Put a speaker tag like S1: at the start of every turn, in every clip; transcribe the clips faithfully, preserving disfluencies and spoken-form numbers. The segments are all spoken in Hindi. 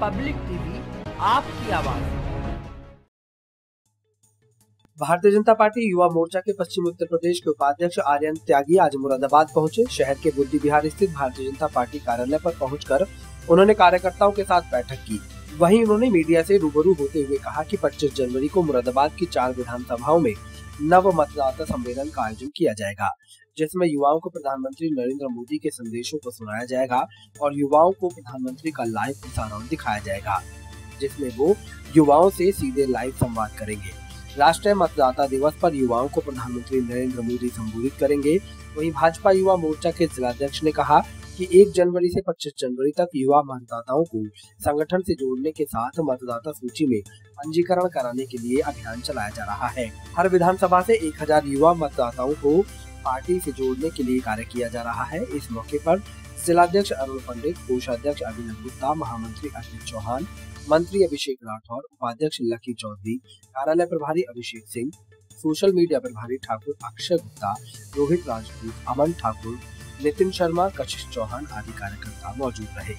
S1: पब्लिक टीवी, आपकी आवाज।
S2: भारतीय जनता पार्टी युवा मोर्चा के पश्चिमी उत्तर प्रदेश के उपाध्यक्ष आर्यन त्यागी आज मुरादाबाद पहुंचे। शहर के बुद्धि विहार स्थित भारतीय जनता पार्टी कार्यालय पर पहुंचकर उन्होंने कार्यकर्ताओं के साथ बैठक की। वहीं उन्होंने मीडिया से रूबरू होते हुए कहा कि पच्चीस जनवरी को मुरादाबाद की चार विधानसभाओं में नव मतदाता सम्मेलन का आयोजन किया जाएगा, जिसमें युवाओं को प्रधानमंत्री नरेंद्र मोदी के संदेशों को सुनाया जाएगा और युवाओं को प्रधानमंत्री का लाइव प्रसारण दिखाया जाएगा, जिसमें वो युवाओं से सीधे लाइव संवाद करेंगे। राष्ट्रीय मतदाता दिवस पर युवाओं को प्रधानमंत्री नरेंद्र मोदी संबोधित करेंगे। वहीं भाजपा युवा मोर्चा के जिलाध्यक्ष ने कहा कि एक जनवरी से पच्चीस जनवरी तक युवा मतदाताओं को संगठन से जोड़ने के साथ मतदाता सूची में पंजीकरण कराने के लिए अभियान चलाया जा रहा है। हर विधानसभा से एक हजार युवा मतदाताओं को पार्टी से जोड़ने के लिए कार्य किया जा रहा है। इस मौके पर जिलाध्यक्ष अरुण पंडित, कोषाध्यक्ष अभिनव गुप्ता, महामंत्री अजित चौहान, मंत्री अभिषेक राठौर, उपाध्यक्ष लकी चौधरी, कार्यालय प्रभारी अभिषेक सिंह, सोशल मीडिया प्रभारी ठाकुर अक्षय गुप्ता, रोहित राजपूत, अमन ठाकुर, नितिन शर्मा, कशिश चौहान आदि कार्यकर्ता मौजूद रहे।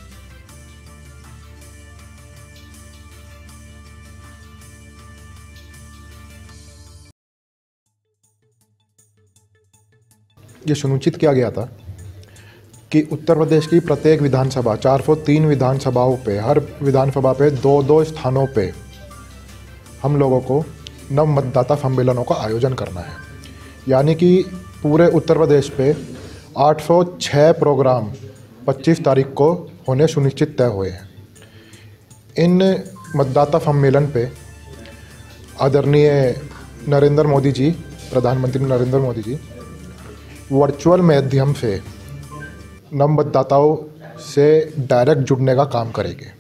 S3: ये सुनिश्चित किया गया था कि उत्तर प्रदेश की प्रत्येक विधानसभा चार सौ तीन विधानसभाओं पे, हर विधानसभा पे दो दो स्थानों पे हम लोगों को नव मतदाता सम्मेलनों का आयोजन करना है। यानी कि पूरे उत्तर प्रदेश पे आठ सौ छह प्रोग्राम पच्चीस तारीख को होने सुनिश्चित तय हुए हैं। इन मतदाता सम्मेलन पे आदरणीय नरेंद्र मोदी जी, प्रधानमंत्री नरेंद्र मोदी जी वर्चुअल माध्यम से नव मतदाताओं से डायरेक्ट जुड़ने का काम करेंगे।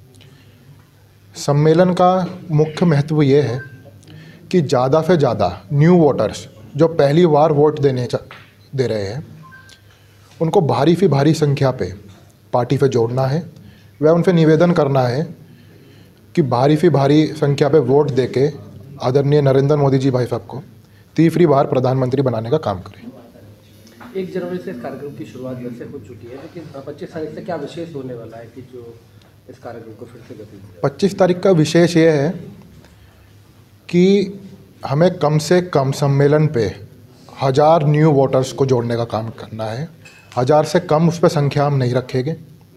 S3: सम्मेलन का मुख्य महत्व ये है कि ज़्यादा से ज़्यादा न्यू वोटर्स जो पहली बार वोट देने दे रहे हैं उनको भारी से भारी संख्या पे पार्टी पे जोड़ना है। वह उनसे निवेदन करना है कि भारी से भारी संख्या पे वोट देके आदरणीय नरेंद्र मोदी जी भाई साहब को तीसरी बार प्रधानमंत्री बनाने का काम करें।
S4: एक जनवरी से इस कार्यक्रम की शुरुआत वैसे हो चुकी है, लेकिन पच्चीस तारीख से क्या विशेष होने वाला है कि जो इस कार्यक्रम को फिर से गति देगा?
S3: पच्चीस तारीख का विशेष ये है कि हमें कम से कम सम्मेलन पे हज़ार न्यू वोटर्स को जोड़ने का काम करना है। हज़ार से कम उस पर संख्या हम नहीं रखेंगे।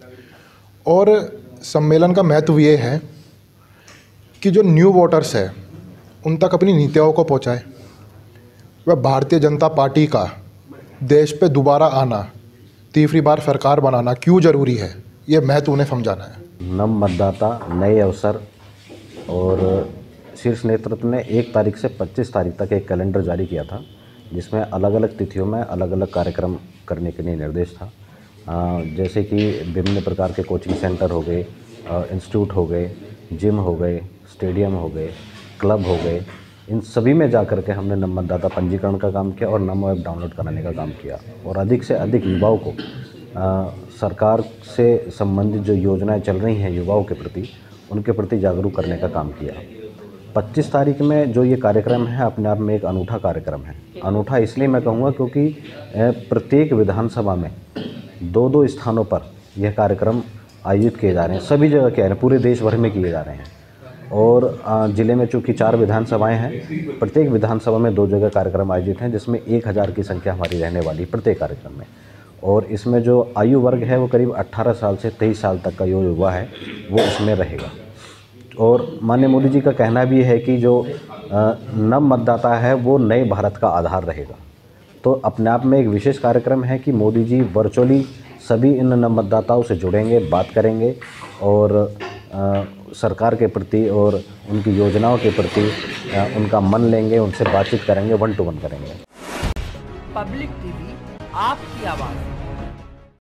S3: और सम्मेलन का महत्व ये है कि जो न्यू वोटर्स है उन तक अपनी नीतियों को पहुँचाए। वह भारतीय जनता पार्टी का देश पे दोबारा आना, तीसरी बार सरकार बनाना क्यों ज़रूरी है, ये महत्व उन्हें समझाना है।
S5: नव मतदाता, नए अवसर और शीर्ष नेतृत्व ने एक तारीख से पच्चीस तारीख तक एक कैलेंडर जारी किया था, जिसमें अलग अलग तिथियों में अलग अलग कार्यक्रम करने के लिए निर्देश था। जैसे कि विभिन्न प्रकार के कोचिंग सेंटर हो गए, इंस्टीट्यूट हो गए, जिम हो गए, स्टेडियम हो गए, क्लब हो गए, इन सभी में जाकर के हमने नव मतदाता पंजीकरण का काम किया और नमो ऐप डाउनलोड कराने का काम किया और अधिक से अधिक युवाओं को आ, सरकार से संबंधित जो योजनाएं चल रही हैं युवाओं के प्रति, उनके प्रति जागरूक करने का काम किया। पच्चीस तारीख में जो ये कार्यक्रम है अपने आप में एक अनूठा कार्यक्रम है। अनूठा इसलिए मैं कहूँगा क्योंकि प्रत्येक विधानसभा में दो दो स्थानों पर यह कार्यक्रम आयोजित किए जा रहे हैं। सभी जगह किए जा रहे हैं, पूरे देश भर में किए जा रहे हैं। और ज़िले में चूँकि चार विधानसभाएं हैं, प्रत्येक विधानसभा में दो जगह कार्यक्रम आयोजित हैं, जिसमें एक हज़ार की संख्या हमारी रहने वाली प्रत्येक कार्यक्रम में। और इसमें जो आयु वर्ग है वो करीब अट्ठारह साल से तेईस साल तक का जो युवा है वो इसमें रहेगा। और माननीय मोदी जी का कहना भी है कि जो नव मतदाता है वो नए भारत का आधार रहेगा। तो अपने आप में एक विशेष कार्यक्रम है कि मोदी जी वर्चुअली सभी इन नव मतदाताओं से जुड़ेंगे, बात करेंगे और आ, सरकार के प्रति और उनकी योजनाओं के प्रति उनका मन लेंगे, उनसे बातचीत करेंगे, वन टू वन करेंगे।
S1: पब्लिक टीवी, आपकी आवाज़।